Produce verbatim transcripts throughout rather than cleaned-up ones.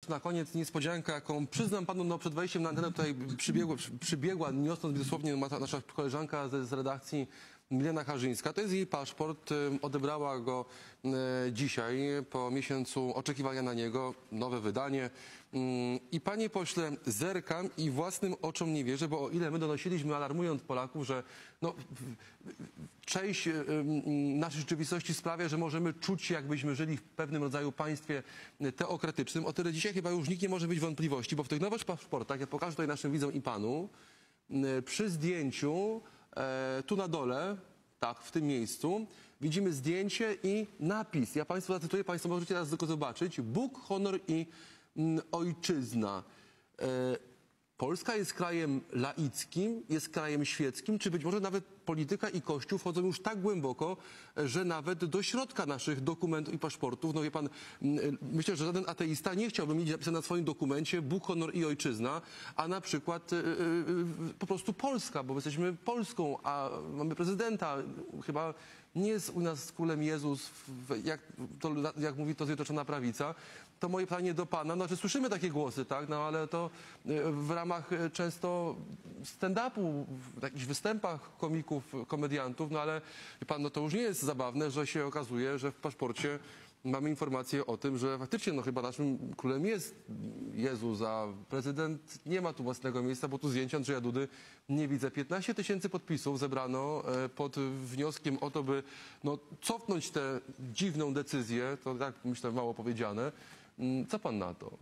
Na koniec niespodzianka, jaką przyznam panu, no przed wejściem na antenę tutaj przybiegła, przybiegła niosąc dosłownie nasza koleżanka z, z redakcji Milena Harzyńska. To jest jej paszport, odebrała go e, dzisiaj po miesiącu oczekiwania na niego, nowe wydanie. I panie pośle, zerkam i własnym oczom nie wierzę, bo o ile my donosiliśmy, alarmując Polaków, że no, część naszej rzeczywistości sprawia, że możemy czuć się, jakbyśmy żyli w pewnym rodzaju państwie teokratycznym, o tyle dzisiaj chyba już nikt nie może mieć wątpliwości, bo w tych nowych paszportach, ja pokażę tutaj naszym widzom i panu, przy zdjęciu tu na dole, tak, w tym miejscu, widzimy zdjęcie i napis. Ja państwu zacytuję, państwo możecie teraz tylko zobaczyć. Bóg, honor i mm, ojczyzna. E, Polska jest krajem laickim, jest krajem świeckim, czy być może nawet polityka i Kościół wchodzą już tak głęboko, że nawet do środka naszych dokumentów i paszportów, no wie pan, myślę, że żaden ateista nie chciałby mieć napisane na swoim dokumencie Bóg, honor i ojczyzna, a na przykład yy, yy, po prostu Polska, bo my jesteśmy Polską, a mamy prezydenta, chyba nie jest u nas królem Jezus, jak, to, jak mówi to Zjednoczona Prawica. To moje pytanie do pana, znaczy słyszymy takie głosy, tak, no ale to w ramach często stand-upu, w jakichś występach komików, komediantów, no ale wie pan, no to już nie jest zabawne, że się okazuje, że w paszporcie mamy informację o tym, że faktycznie no chyba naszym królem jest Jezus, a prezydent nie ma tu własnego miejsca, bo tu zdjęcia Andrzeja Dudy nie widzę. piętnaście tysięcy podpisów zebrano pod wnioskiem o to, by no, cofnąć tę dziwną decyzję, to tak myślę mało powiedziane. Co pan na to?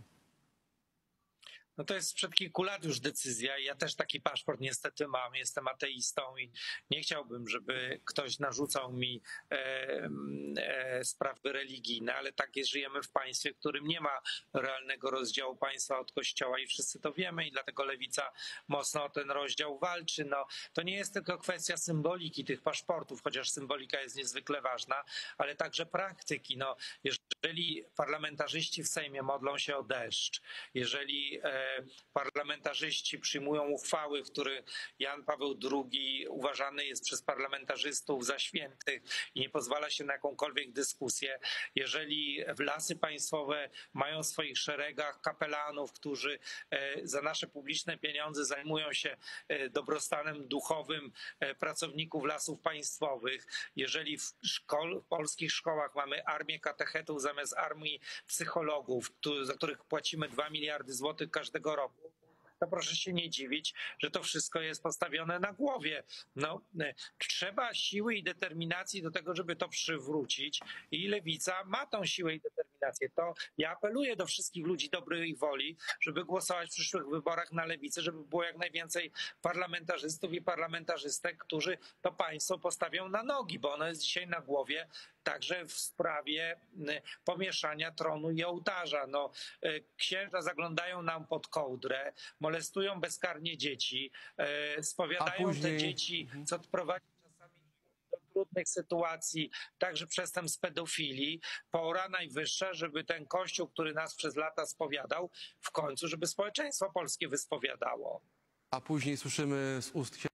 No to jest sprzed kilku lat już decyzja. Ja też taki paszport niestety mam. Jestem ateistą i nie chciałbym, żeby ktoś narzucał mi e, e, sprawy religijne, ale tak jest, żyjemy w państwie, w którym nie ma realnego rozdziału państwa od kościoła i wszyscy to wiemy i dlatego Lewica mocno o ten rozdział walczy. No, to nie jest tylko kwestia symboliki tych paszportów, chociaż symbolika jest niezwykle ważna, ale także praktyki. No, jeżeli parlamentarzyści w Sejmie modlą się o deszcz, jeżeli e, parlamentarzyści przyjmują uchwały, w których Jan Paweł drugi uważany jest przez parlamentarzystów za świętych i nie pozwala się na jakąkolwiek dyskusję, jeżeli lasy państwowe mają w swoich szeregach kapelanów, którzy za nasze publiczne pieniądze zajmują się dobrostanem duchowym pracowników lasów państwowych, jeżeli w, szkol, w polskich szkołach mamy armię katechetów zamiast armii psychologów, za których płacimy dwa miliardy złotych każdego roku, to proszę się nie dziwić, że to wszystko jest postawione na głowie. No, trzeba siły i determinacji do tego, żeby to przywrócić i Lewica ma tą siłę i determinację. To ja apeluję do wszystkich ludzi dobrej woli, żeby głosować w przyszłych wyborach na Lewicę, żeby było jak najwięcej parlamentarzystów i parlamentarzystek, którzy to państwo postawią na nogi, bo ono jest dzisiaj na głowie także w sprawie pomieszania tronu i ołtarza. No, księża zaglądają nam pod kołdrę, molestują bezkarnie dzieci, spowiadają później te dzieci, co prowadzi czasami do trudnych sytuacji, także przestępstw pedofilii. Pora najwyższa, żeby ten Kościół, który nas przez lata spowiadał, w końcu, żeby społeczeństwo polskie wyspowiadało. A później słyszymy z ust